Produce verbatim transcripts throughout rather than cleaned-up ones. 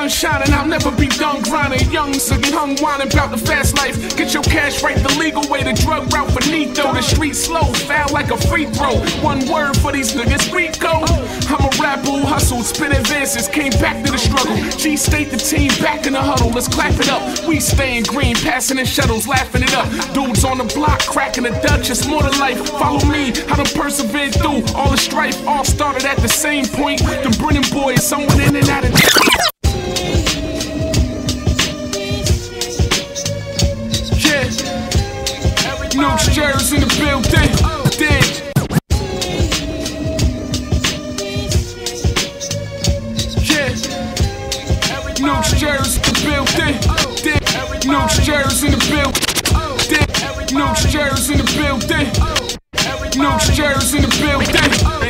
sun shining, I'll never be done grinding. Young, so get hung whining about the fast life. Get your cash right the legal way, the drug route finito. The street slow, foul like a free throw. One word for these niggas, Rico. I'm a rapper who hustled, spit advances, came back to the struggle. G-State the team back in the huddle, let's clap it up. We staying green, passing in shuttles, laughing it up. Dudes on the block, cracking the Dutch, it's more than life. Follow me, I done persevered through all the strife. All started at the same point. The Brennan boys, someone in and out of yeah. Nooch Jerry's in the building. Dead. Nooch Jerry's in the building. Nooch Jerry's in the building. Nooch Jerry's in the building. Nooch Jerry's in the building.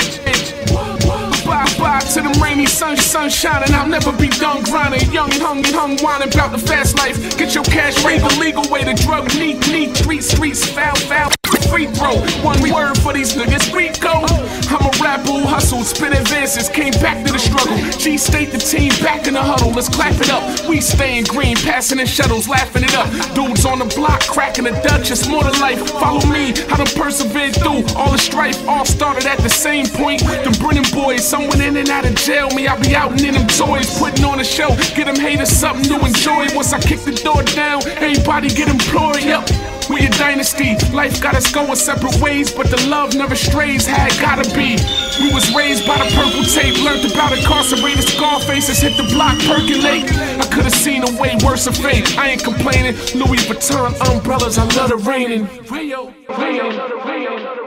Bye bye to the rainy sun, sun shining. I'll never be done grinding. Young and hungry, hung whining about the fast life. Get your cash right the legal way. The drug neat, neat, street, streets, foul, foul. Free throw, one word for these niggas, Rico. I'm a rapper who hustled, spit advances, came back to the struggle. G-State the team back in the huddle, let's clap it up. We staying green, passing in shuttles, laughing it up. Dudes on the block, cracking the Dutch, it's more than life. Follow me, I done persevered through all the strife. All started at the same point. The Brennan boys, someone in and out of jail. Me, I be out and in them toys, putting on a show. Get them haters something to enjoy. Once I kick the door down, everybody get employed, yep. We a dynasty, life got us going separate ways, but the love never strays, had gotta be. We was raised by the purple tape, learned about incarcerated scar faces, hit the block, percolate. I could've seen a way worse of fate, I ain't complaining. Louis Vuitton umbrellas, I love the raining. Rayo, Rayo, Rayo.